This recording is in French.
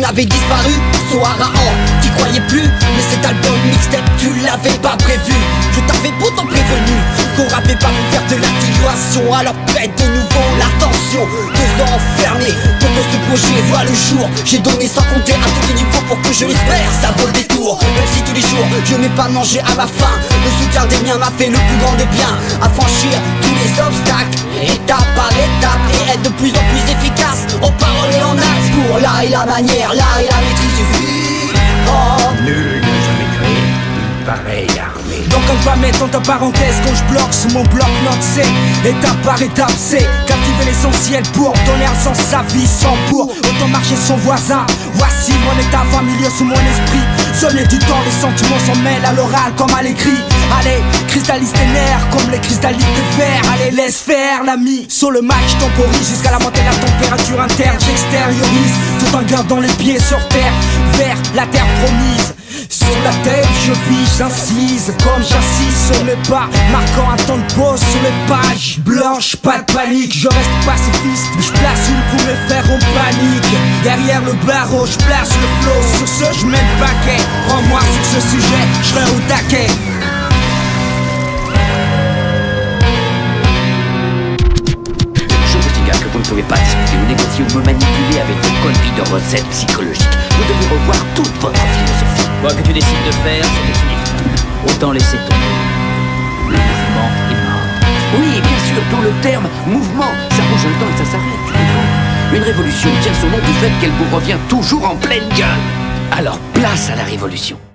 avait disparu, soir à an. T'y croyais plus, mais cet album mixtape tu l'avais pas prévu. Je t'avais pourtant prévenu qu'on rappait pas pour faire de l'atténuation. Alors prête de nouveau l'attention. 2 ans enfermés pour que ce projet voit le jour. J'ai donné sans compter à tous les niveaux pour que je l'espère ça vaut le détour. Même si tous les jours je n'ai pas mangé à ma faim, le soutien des miens m'a fait le plus grand des biens. À franchir tous les obstacles, étape par étape, et être de plus en plus efficace en parole et en acte. Pour l'art et la manière, l'art et la maîtrise du hip-hop. Nul n'a jamais créé une pareille armée. Donc on va mettre entre parenthèses quand je bloque sur mon bloc-notes, c'est étape par étape, c'est captiver l'essentiel pour donner un sens à sa vie sans pour autant marcher son voisin. Voici mon état familier sous mon esprit. Sonner du temps, les sentiments s'en mêlent à l'oral comme à l'écrit. Allez, cristallise tes nerfs comme les cristallites de verre. Allez, laisse faire l'ami. Sur le mic, je temporise jusqu'à la montée de la température interne. J'extériorise tout en gardant les pieds sur terre, vers la terre promise. Sur la tête, je vis, j'incise comme j'assise sur mes pas, marquant un temps de pause sur les pages blanches. Pas de panique, je reste pacifiste, je place une pour mes frères en panique. Derrière le barreau, je place le flow. Sur ce, je mets le paquet. Prends-moi sur ce sujet, je serai au taquet. Je vous signale que vous ne pouvez pas discuter ou négocier ou me manipuler avec vos conneries de recettes psychologiques. Vous devez revoir toute votre philosophie. Quoi que tu décides de faire, c'est définitif. Autant laisser tomber. Le mouvement est mort. Oui, bien sûr, d'où le terme mouvement. Ça bouge un temps et ça s'arrête, tu comprends? Une révolution tient son nom du fait qu'elle vous revient toujours en pleine gueule. Alors place à la révolution.